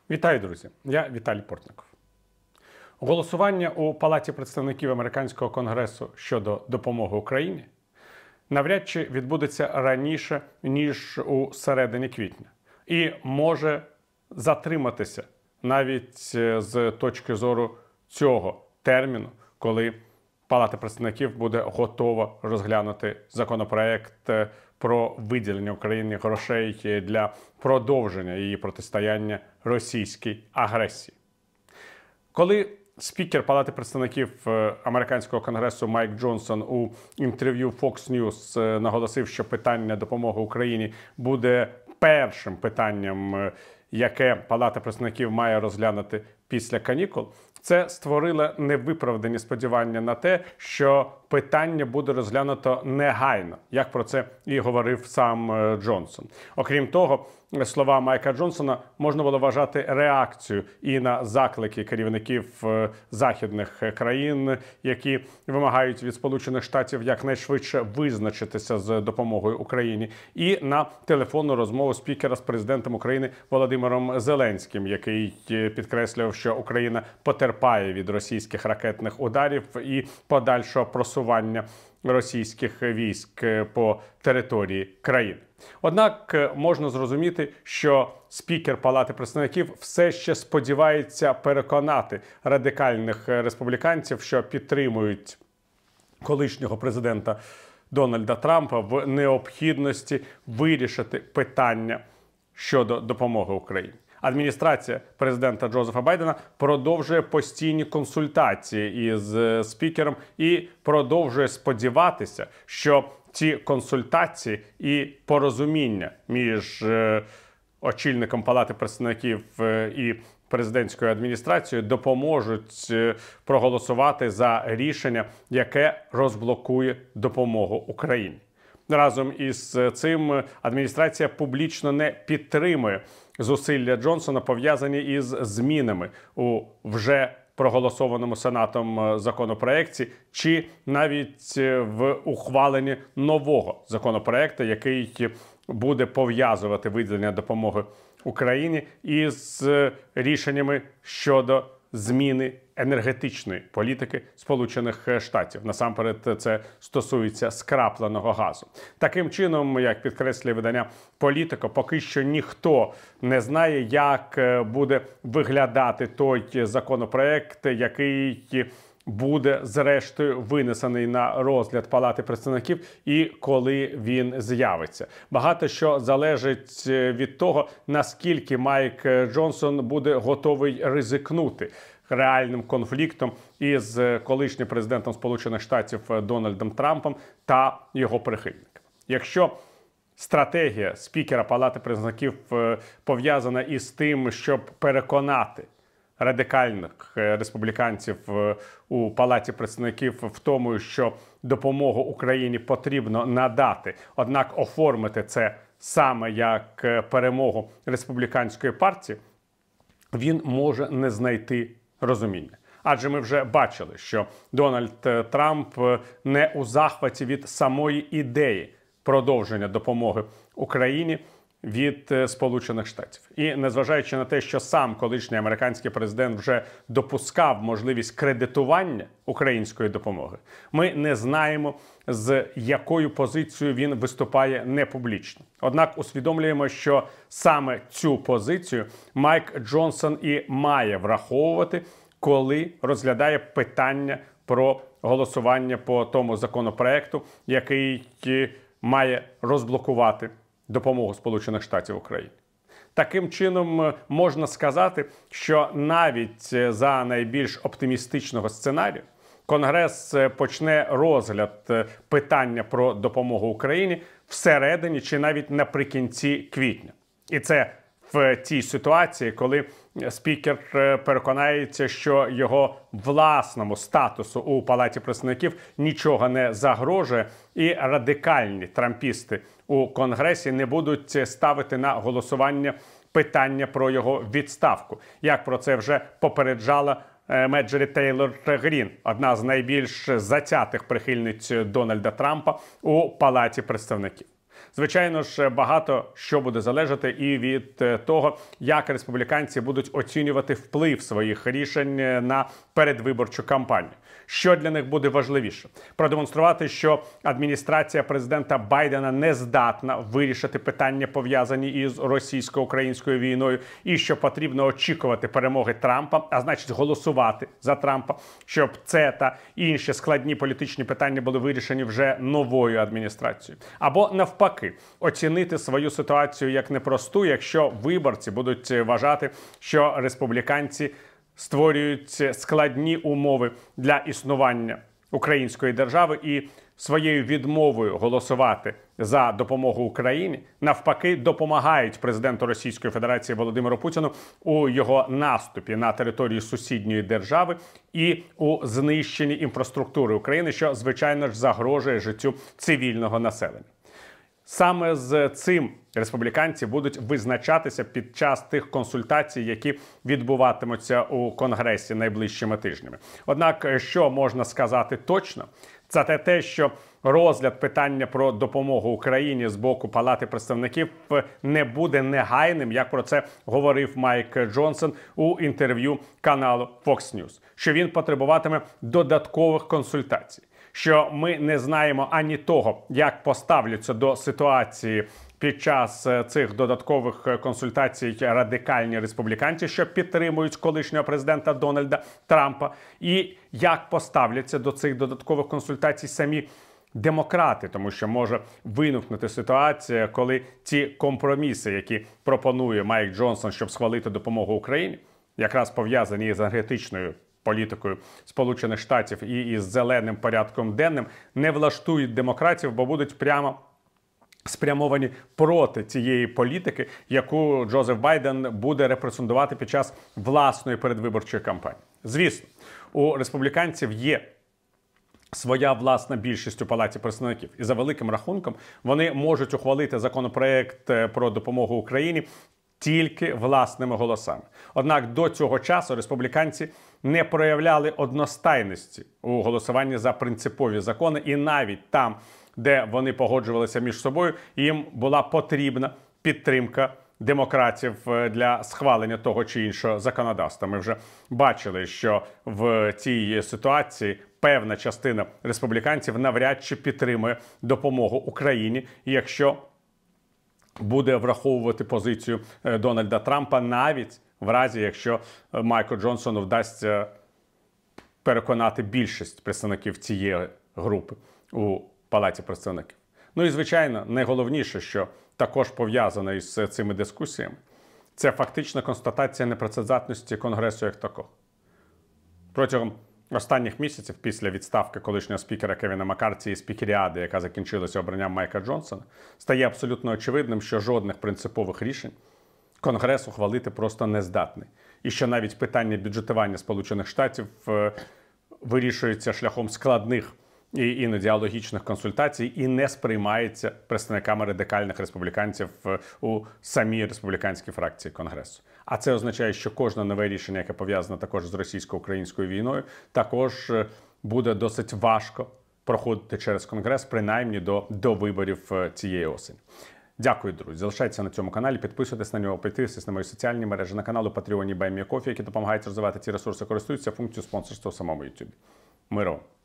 Вітаю, друзі! Я Віталій Портников. Голосування у Палаті представників Американського конгресу щодо допомоги Україні навряд чи відбудеться раніше, ніж у середині квітня. І може затриматися навіть з точки зору цього терміну, коли Палата представників буде готова розглянути законопроект про виділення Україні грошей для продовження її протистояння російській агресії. Коли спікер Палати представників Американського конгресу Майк Джонсон у інтерв'ю Fox News наголосив, що питання допомоги Україні буде першим питанням, яке Палата представників має розглянути після канікул, це створило невиправдані сподівання на те, що питання буде розглянуто негайно, як про це і говорив сам Джонсон. Окрім того, слова Майка Джонсона можна було вважати реакцією і на заклики керівників західних країн, які вимагають від Сполучених Штатів якнайшвидше визначитися з допомогою Україні, і на телефонну розмову спікера з президентом України Володимиром Зеленським, який підкреслював, що Україна потерпає від російських ракетних ударів і подальшого просування російських військ по території країни. Однак можна зрозуміти, що спікер Палати представників все ще сподівається переконати радикальних республіканців, що підтримують колишнього президента Дональда Трампа в необхідності вирішити питання щодо допомоги Україні. Адміністрація президента Джозефа Байдена продовжує постійні консультації із спікером і продовжує сподіватися, що ці консультації і порозуміння між очільником Палати представників і президентською адміністрацією допоможуть проголосувати за рішення, яке розблокує допомогу Україні. Разом із цим адміністрація публічно не підтримує зусилля Джонсона, пов'язані із змінами у вже проголосованому Сенатом законопроекті, чи навіть в ухваленні нового законопроекту, який буде пов'язувати виділення допомоги Україні із рішеннями щодо зміни енергетичної політики Сполучених Штатів. Насамперед, це стосується скрапленого газу. Таким чином, як підкреслює видання «Політико», поки що ніхто не знає, як буде виглядати той законопроект, який буде зрештою винесений на розгляд Палати представників і коли він з'явиться. Багато що залежить від того, наскільки Майк Джонсон буде готовий ризикнути реальним конфліктом із колишнім президентом Сполучених Штатів Дональдом Трампом та його прихильниками. Якщо стратегія спікера Палати представників пов'язана із тим, щоб переконати радикальних республіканців у Палаті представників в тому, що допомогу Україні потрібно надати, однак оформити це саме як перемогу республіканської партії, він може не знайти розуміння. Адже ми вже бачили, що Дональд Трамп не у захваті від самої ідеї продовження допомоги Україні від Сполучених Штатів. І незважаючи на те, що сам колишній американський президент вже допускав можливість кредитування української допомоги, ми не знаємо, з якою позицією він виступає непублічно. Однак усвідомлюємо, що саме цю позицію Майк Джонсон і має враховувати, коли розглядає питання про голосування по тому законопроекту, який має розблокувати допомогу Сполучених Штатів Україні. Таким чином, можна сказати, що навіть за найбільш оптимістичного сценарію Конгрес почне розгляд питання про допомогу Україні всередині чи навіть наприкінці квітня. І це в тій ситуації, коли спікер переконається, що його власному статусу у Палаті представників нічого не загрожує, і радикальні трампісти у Конгресі не будуть ставити на голосування питання про його відставку, як про це вже попереджала Меджері Тейлор Грін, одна з найбільш затятих прихильниць Дональда Трампа у Палаті представників. Звичайно ж, багато що буде залежати і від того, як республіканці будуть оцінювати вплив своїх рішень на передвиборчу кампанію. Що для них буде важливіше? Продемонструвати, що адміністрація президента Байдена не здатна вирішити питання, пов'язані із російсько-українською війною, і що потрібно очікувати перемоги Трампа, а значить голосувати за Трампа, щоб це та інші складні політичні питання були вирішені вже новою адміністрацією. Або навпаки, оцінити свою ситуацію як непросту, якщо виборці будуть вважати, що республіканці створюють складні умови для існування української держави і своєю відмовою голосувати за допомогу Україні навпаки допомагають президенту Російської Федерації Володимиру Путіну у його наступі на територію сусідньої держави і у знищенні інфраструктури України, що, звичайно ж, загрожує життю цивільного населення. Саме з цим республіканці будуть визначатися під час тих консультацій, які відбуватимуться у Конгресі найближчими тижнями. Однак, що можна сказати точно, це те, що розгляд питання про допомогу Україні з боку Палати представників не буде негайним, як про це говорив Майк Джонсон у інтерв'ю каналу Fox News, що він потребуватиме додаткових консультацій, що ми не знаємо ані того, як поставляться до ситуації під час цих додаткових консультацій радикальні республіканці, що підтримують колишнього президента Дональда Трампа, і як поставляться до цих додаткових консультацій самі демократи, тому що може виникнути ситуація, коли ті компроміси, які пропонує Майк Джонсон, щоб схвалити допомогу Україні, якраз пов'язані з енергетичною політикою Сполучених Штатів і із зеленим порядком денним, не влаштують демократів, бо будуть прямо спрямовані проти цієї політики, яку Джозеф Байден буде репрезентувати під час власної передвиборчої кампанії. Звісно, у республіканців є своя власна більшість у Палаті представників. І за великим рахунком вони можуть ухвалити законопроект про допомогу Україні тільки власними голосами. Однак до цього часу республіканці не проявляли одностайності у голосуванні за принципові закони, і навіть там, де вони погоджувалися між собою, їм була потрібна підтримка демократів для схвалення того чи іншого законодавства. Ми вже бачили, що в цій ситуації певна частина республіканців навряд чи підтримує допомогу Україні, якщо буде враховувати позицію Дональда Трампа, навіть в разі, якщо Майку Джонсону вдасться переконати більшість представників цієї групи у Палаті представників. Ну і, звичайно, найголовніше, що також пов'язано із цими дискусіями, це фактична констатація непрацездатності Конгресу як такого. Протягом останніх місяців, після відставки колишнього спікера Кевіна Маккарті і спікеріади, яка закінчилася обранням Майка Джонсона, стає абсолютно очевидним, що жодних принципових рішень Конгрес ухвалити просто не здатний. І що навіть питання бюджетування Сполучених Штатів вирішується шляхом складних і іноді алогічних консультацій і не сприймається представниками радикальних республіканців у самій республіканській фракції Конгресу. А це означає, що кожне нове рішення, яке пов'язане також з російсько-українською війною, також буде досить важко проходити через Конгрес, принаймні до виборів цієї осені. Дякую, друзі. Залишайтеся на цьому каналі, підписуйтесь на нього, підписуйтесь на мої соціальні мережі, на канал у Patreon і BuyMeACoffee, які допомагають розвивати ці ресурси, користуються функцією спонсорства в самому YouTube. Миру!